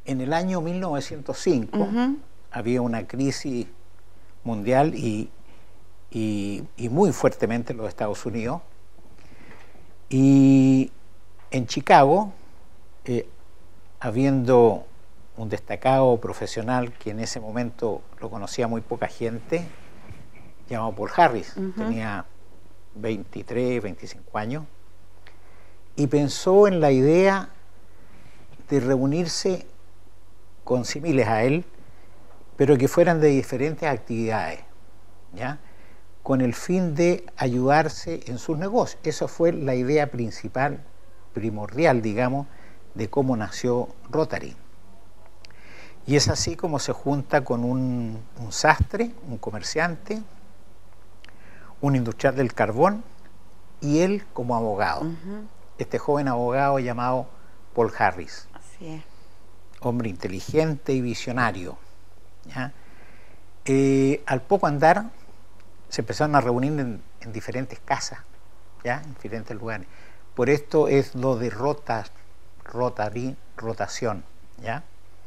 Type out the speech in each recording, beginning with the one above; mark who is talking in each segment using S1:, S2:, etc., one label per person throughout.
S1: en el año 1905 había una crisis mundial y muy fuertemente en los Estados Unidos. Y en Chicago, habiendo un destacado profesional que en ese momento lo conocía muy poca gente, llamado Paul Harris, tenía 23, 25 años, y pensó en la idea de reunirse con similes a él, pero que fueran de diferentes actividades, ¿ya?, con el fin de ayudarse en sus negocios. Esa fue la idea principal, primordial, digamos, de cómo nació Rotary. Y es así como se junta con un sastre, un comerciante, un industrial del carbón y él como abogado. Este joven abogado llamado Paul Harris.
S2: Así es.
S1: Hombre inteligente y visionario, ¿ya? Al poco andar se empezaron a reunir en diferentes casas, ¿ya?, en diferentes lugares. Por esto es lo de Rotary, rotación, ¿ya?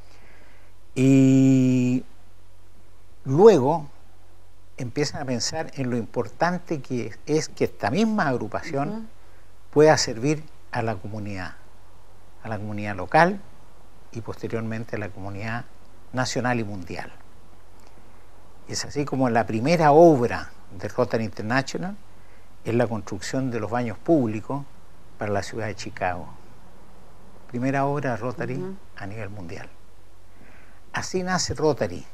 S1: Y luego empiezan a pensar en lo importante que es que esta misma agrupación pueda servir a la comunidad local y posteriormente a la comunidad nacional y mundial. Es así como la primera obra de Rotary International es la construcción de los baños públicos para la ciudad de Chicago. Primera obra de Rotary a nivel mundial. Así nace Rotary,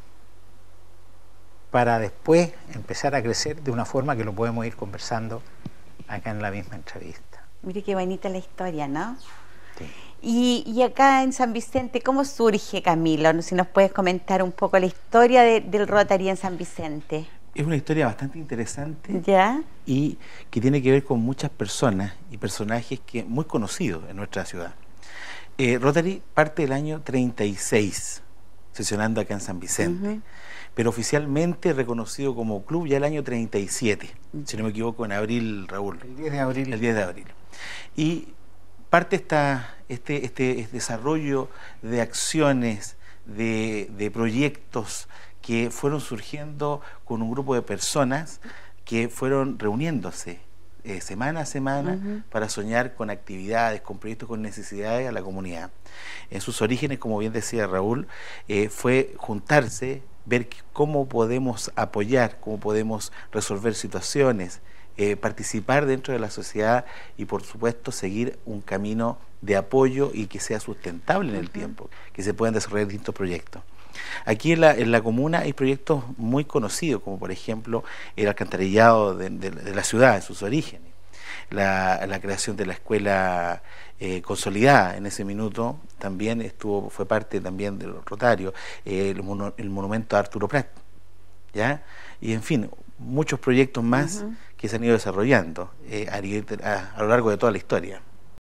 S1: para después empezar a crecer de una forma que lo podemos ir conversando acá en la misma entrevista.
S2: Mire qué bonita la historia, ¿no?
S1: Sí.
S2: Y acá en San Vicente, ¿cómo surge, Camilo? Si nos puedes comentar un poco la historia del Rotary en San Vicente.
S3: Es una historia bastante interesante.
S2: ¿Ya?
S3: Y que tiene que ver con muchas personas y personajes muy conocidos en nuestra ciudad. Rotary parte del año 36, sesionando acá en San Vicente, pero oficialmente reconocido como club ya el año 37, si no me equivoco, en abril, Raúl.
S1: El 10 de abril.
S3: El 10 de abril. Y parte este desarrollo de acciones, de proyectos que fueron surgiendo con un grupo de personas que fueron reuniéndose semana a semana para soñar con actividades, con proyectos, con necesidades a la comunidad. En sus orígenes, como bien decía Raúl, fue juntarse, ver cómo podemos apoyar, cómo podemos resolver situaciones, participar dentro de la sociedad y, por supuesto, seguir un camino de apoyo y que sea sustentable en el tiempo, que se puedan desarrollar distintos proyectos. Aquí en la comuna hay proyectos muy conocidos, como por ejemplo el alcantarillado de la ciudad, en sus orígenes, la creación de la escuela consolidada en ese minuto, también fue parte también de los Rotarios, el monumento a Arturo Prat, ¿ya? Y en fin, muchos proyectos más que se han ido desarrollando a lo largo de toda la historia.